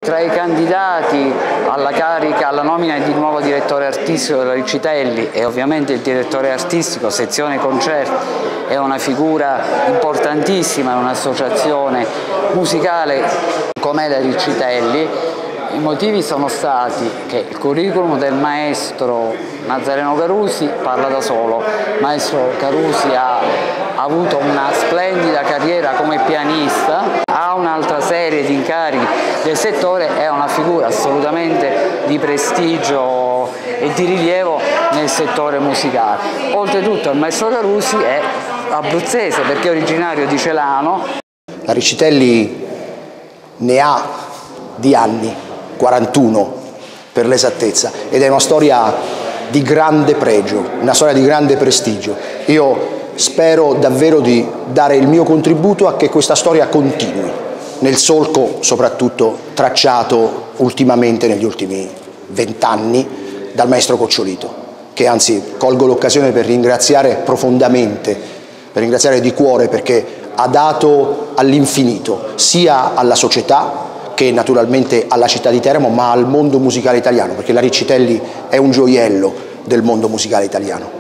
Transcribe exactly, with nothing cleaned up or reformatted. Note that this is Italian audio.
Tra i candidati alla carica, alla nomina di nuovo direttore artistico della Riccitelli, e ovviamente il direttore artistico, sezione concerti, è una figura importantissima in un'associazione musicale come la Riccitelli. I motivi sono stati che il curriculum del maestro Nazareno Carusi parla da solo. Il maestro Carusi ha avuto una splendida carriera come pianista, ha un'altra serie di incarichi del settore, è una figura assolutamente di prestigio e di rilievo nel settore musicale. Oltretutto il maestro Carusi è abruzzese perché è originario di Celano. La Riccitelli ne ha di anni, quarantuno per l'esattezza, ed è una storia di grande pregio, una storia di grande prestigio. Io spero davvero di dare il mio contributo a che questa storia continui, nel solco soprattutto tracciato ultimamente negli ultimi vent'anni dal maestro Cocciolito, che anzi colgo l'occasione per ringraziare profondamente, per ringraziare di cuore, perché ha dato all'infinito sia alla società che naturalmente alla città di Teramo, ma al mondo musicale italiano, perché la Riccitelli è un gioiello del mondo musicale italiano.